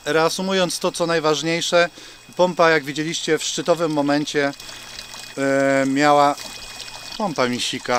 Reasumując to, co najważniejsze, pompa, jak widzieliście, w szczytowym momencie miała... Pompa mi sika.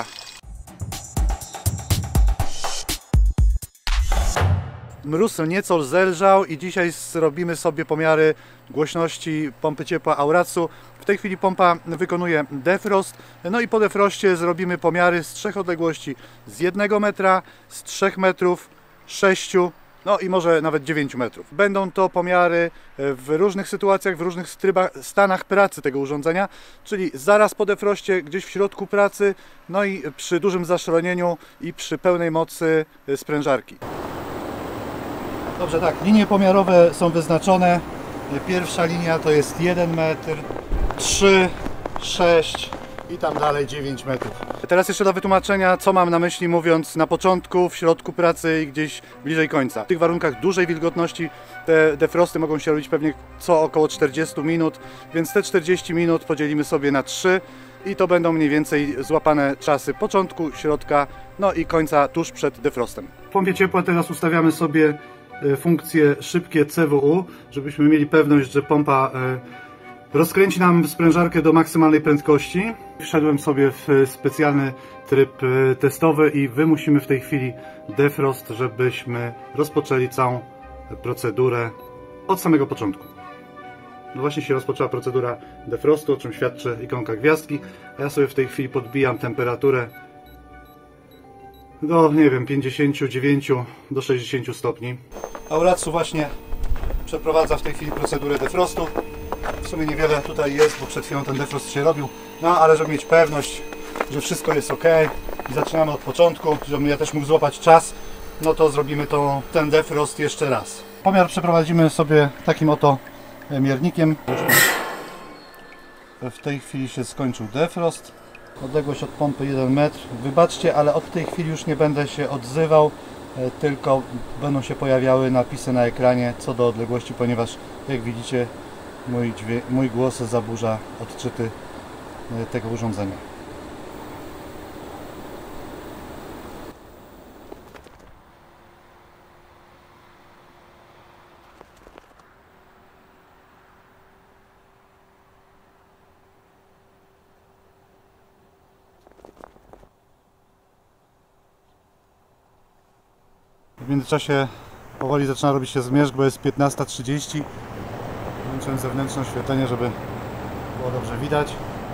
Mróz nieco zelżał i dzisiaj zrobimy sobie pomiary głośności pompy ciepła Aurazu. W tej chwili pompa wykonuje defrost, no i po defroście zrobimy pomiary z 3 odległości: z 1 metra, z 3 metrów, 6, no i może nawet 9 metrów. Będą to pomiary w różnych sytuacjach, w różnych stanach pracy tego urządzenia, czyli zaraz po defroście, gdzieś w środku pracy, no i przy dużym zaszronieniu i przy pełnej mocy sprężarki. Dobrze, tak, linie pomiarowe są wyznaczone. Pierwsza linia to jest 1 metr, 3, 6 i tam dalej 9 metrów. Teraz jeszcze do wytłumaczenia, co mam na myśli, mówiąc na początku, w środku pracy i gdzieś bliżej końca. W tych warunkach dużej wilgotności te defrosty mogą się robić pewnie co około 40 minut, więc te 40 minut podzielimy sobie na 3 i to będą mniej więcej złapane czasy początku, środka, no i końca tuż przed defrostem. W pompie ciepła teraz ustawiamy sobie funkcję szybkie CWU, żebyśmy mieli pewność, że pompa rozkręci nam sprężarkę do maksymalnej prędkości. Wszedłem sobie w specjalny tryb testowy i wymusimy w tej chwili defrost, żebyśmy rozpoczęli całą procedurę od samego początku. No właśnie się rozpoczęła procedura defrostu, o czym świadczy ikonka gwiazdki, a ja sobie w tej chwili podbijam temperaturę do, nie wiem, 59 do 60 stopni. Aurazu właśnie przeprowadza w tej chwili procedurę defrostu. W sumie niewiele tutaj jest, bo przed chwilą ten defrost się robił. No ale żeby mieć pewność, że wszystko jest ok i zaczynamy od początku, żebym ja też mógł złapać czas, no to zrobimy ten defrost jeszcze raz. Pomiar przeprowadzimy sobie takim oto miernikiem. W tej chwili się skończył defrost. Odległość od pompy 1 metr. Wybaczcie, ale od tej chwili już nie będę się odzywał, tylko będą się pojawiały napisy na ekranie co do odległości, ponieważ jak widzicie mój głos zaburza odczyty tego urządzenia. W międzyczasie powoli zaczyna robić się zmierzch, bo jest 15:30. Włączyłem zewnętrzne oświetlenie, żeby było dobrze widać.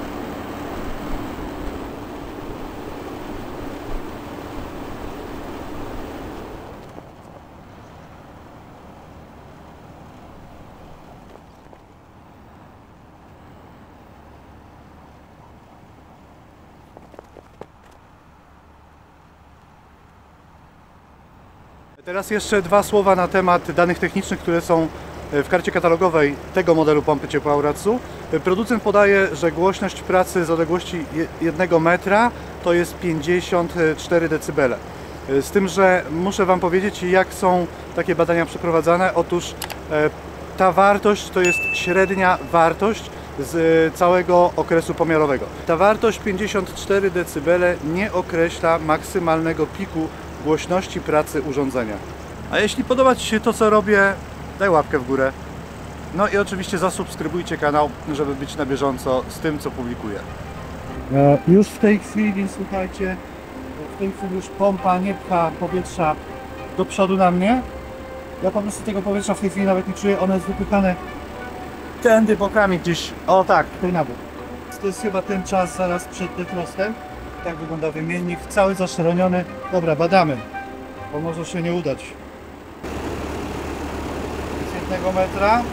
Teraz jeszcze dwa słowa na temat danych technicznych, które są w karcie katalogowej tego modelu pompy ciepła Aurazu. Producent podaje, że głośność pracy z odległości 1 metra to jest 54 dB. Z tym, że muszę Wam powiedzieć, jak są takie badania przeprowadzane. Otóż ta wartość to jest średnia wartość z całego okresu pomiarowego. Ta wartość 54 dB nie określa maksymalnego piku głośności pracy urządzenia. A jeśli podoba Ci się to, co robię, daj łapkę w górę. No i oczywiście zasubskrybujcie kanał, żeby być na bieżąco z tym, co publikuję. Już w tej chwili, słuchajcie, w tej chwili już pompa nie pcha powietrza do przodu na mnie. Ja po prostu tego powietrza w tej chwili nawet nie czuję, ono jest wypychane tędy bokami gdzieś, o tak, tutaj na bok. To jest chyba ten czas zaraz przed defrostem. Tak wygląda wymiennik, cały zaszczeloniony. Dobra, badamy, bo może się nie udać. Z 1 metra.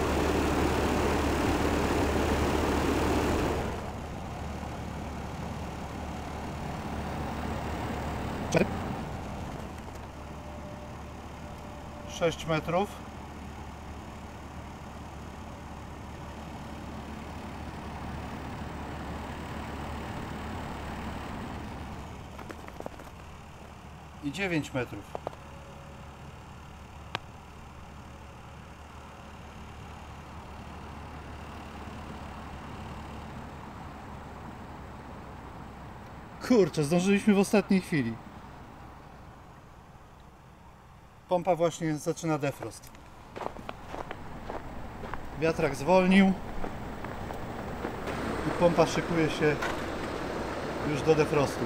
- 6 metrów. I 9 metrów. Kurczę, zdążyliśmy w ostatniej chwili. Pompa właśnie zaczyna defrost. Wiatrak zwolnił i pompa szykuje się już do defrostu.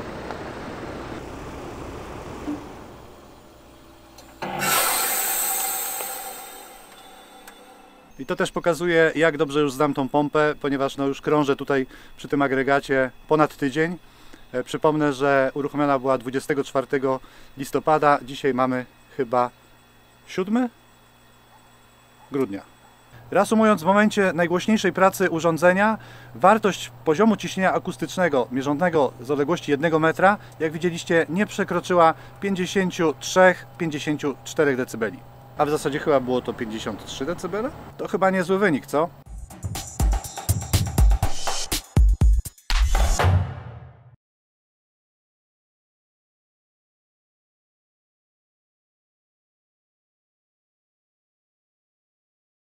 I to też pokazuje, jak dobrze już znam tą pompę, ponieważ no już krążę tutaj przy tym agregacie ponad tydzień. Przypomnę, że uruchomiona była 24 listopada, dzisiaj mamy chyba 7 grudnia. Reasumując, w momencie najgłośniejszej pracy urządzenia wartość poziomu ciśnienia akustycznego mierzonego z odległości 1 metra, jak widzieliście, nie przekroczyła 53-54 dB. A w zasadzie chyba było to 53 dB? To chyba niezły wynik, co?